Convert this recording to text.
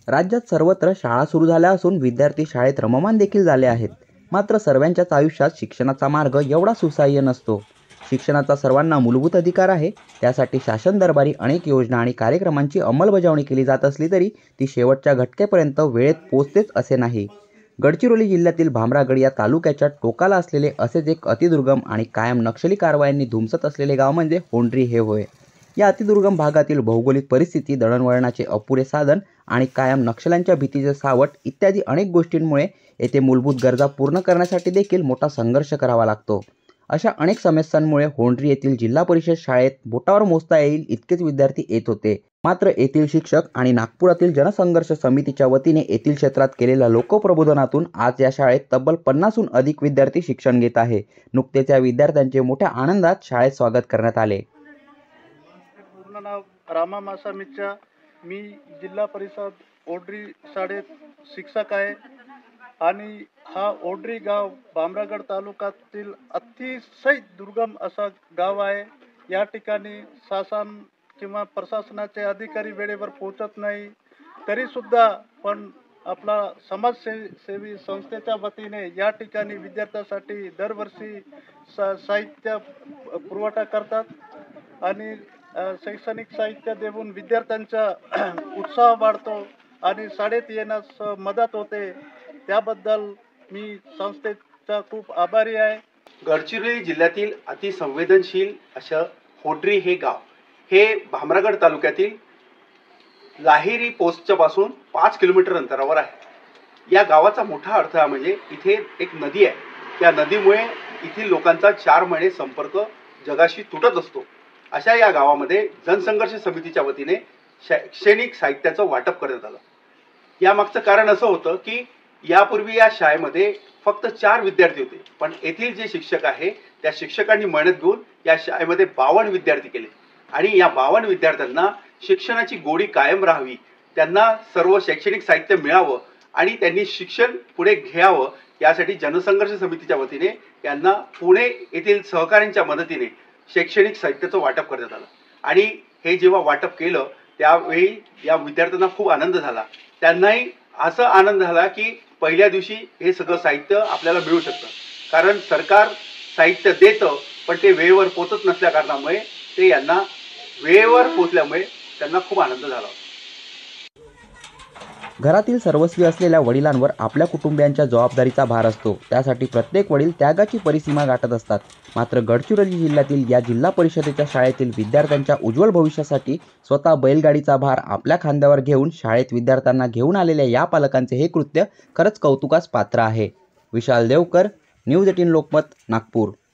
राज्यात सर्वत्र शाळा सुरू झाल्या असून विद्यार्थी शाळेत रममाण देखील झाले आहेत. मात्र सर्वांच्याच आयुष्यात शिक्षणाचा मार्ग एवढा सुसह्य नसतो. शिक्षणाचा सर्वांना मूलभूत अधिकार आहे. त्यासाठी शासन दरबारी अनेक योजना आणि कार्यक्रमांची अंमलबजावणी केली जात असली तरी ती शेवटच्या घटकेपर्यंत वेळेत पोहोचतेच असे नाही. गडचिरोली जिल्ह्यातील भामरागड या तालुक्याच्या टोकाला असलेले असेच एक अतिदुर्गम आणि कायम नक्षली कारवायांनी धुमसत असलेले गाव म्हणजे होंडरी हे होय. या अतिदुर्गम भागातील भौगोलिक परिस्थिती, दळणवळणाचे अपुरे साधन आणि कायम नक्षल्यांच्या भीतीचे सावट इत्यादी अनेक गोष्टींमुळे येथे मूलभूत गरजा पूर्ण करण्यासाठी देखील मोठा संघर्ष करावा लागतो. अशा अनेक समस्यांमुळे होंडरी येथील जिल्हा परिषद शाळेत बोटावर मोजता येईल इतकेच विद्यार्थी येत होते. मात्र येथील शिक्षक आणि नागपुरातील जनसंघर्ष समितीच्या वतीने येथील क्षेत्रात केलेल्या लोकप्रबोधनातून आज या शाळेत तब्बल 50हून अधिक विद्यार्थी शिक्षण घेत आहे. नुकतेच या विद्यार्थ्यांचे मोठ्या आनंदात शाळेत स्वागत करण्यात आले. पूर्ण नाव रामा मासा मिच्चा. मी जिल्हा परिषद ओडरी शाळेत शिक्षक आहे आणि हा ओडरी गाव भामरागड तालुक्यातील अतिशय दुर्गम असा गाव आहे. या ठिकाणी शासन किंवा प्रशासनाचे अधिकारी वेळेवर पोहोचत नाही. तरी सुद्धा पण आपला समाजसेवी संस्थेच्या वतीने या ठिकाणी विद्यार्थ्यांसाठी दरवर्षी साहित्य पुरवठा करतात आणि शैक्षणिक साहित्य देऊन विद्यार्थ्यांचा उत्साह वाढतो आणि शाळेत येण्यास मदत होते. त्याबद्दल मी संस्थेचा खूप आभारी आहे. गडचिरोली जिल्ह्यातील अतिसंवेदनशील असं होंडरी हे गाव हे भामरागड तालुक्यातील लाहेरी पोस्टच्या पासून 5 किलोमीटर अंतरावर आहे. या गावाचा मोठा अडथळा म्हणजे इथे एक नदी आहे. या नदीमुळे इथील लोकांचा 4 महिने संपर्क जगाशी तुटत असतो. अशा या गावामध्ये जनसंघर्ष समितीच्या वतीने शैक्षणिक साहित्याचं वाटप करण्यात आलं. यामागचं कारण असं होतं की यापूर्वी या शाळेमध्ये फक्त 4 विद्यार्थी होते, पण येथील जे शिक्षक आहे त्या शिक्षकांनी मेहनत घेऊन या शाळेमध्ये 52 विद्यार्थी केले आणि या 52 विद्यार्थ्यांना शिक्षणाची गोडी कायम राहावी, त्यांना सर्व शैक्षणिक साहित्य मिळावं आणि त्यांनी शिक्षण पुढे घ्यावं यासाठी जनसंघर्ष समितीच्या वतीने यांना पुणे येथील सहकाऱ्यांच्या मदतीने शैक्षणिक साहित्याचं वाटप करण्यात आलं. आणि हे जेव्हा वाटप केलं त्यावेळी या विद्यार्थ्यांना खूप आनंद झाला. त्यांनाही असा आनंद झाला की पहिल्या दिवशी हे सगळं साहित्य आपल्याला मिळू शकतं, कारण सरकार साहित्य देतं पण ते वेळेवर पोहोचत नसल्या कारणामुळे ते यांना वेळेवर पोहोचल्यामुळे त्यांना खूप आनंद झाला. घरातील सर्वस्वी असलेल्या वडिलांवर आपल्या कुटुंबियांच्या जबाबदारीचा भार असतो. त्यासाठी प्रत्येक वडील त्यागाची परिसीमा गाठत असतात. मात्र गडचिरोली जिल्ह्यातील या जिल्हा परिषदेच्या शाळेतील विद्यार्थ्यांच्या उज्ज्वल भविष्यासाठी स्वतः बैलगाडीचा भार आपल्या खांद्यावर घेऊन शाळेत विद्यार्थ्यांना घेऊन आलेल्या या पालकांचे हे कृत्य खरंच कौतुकास पात्र आहे. विशाल देवकर, न्यूज 18 लोकमत, नागपूर.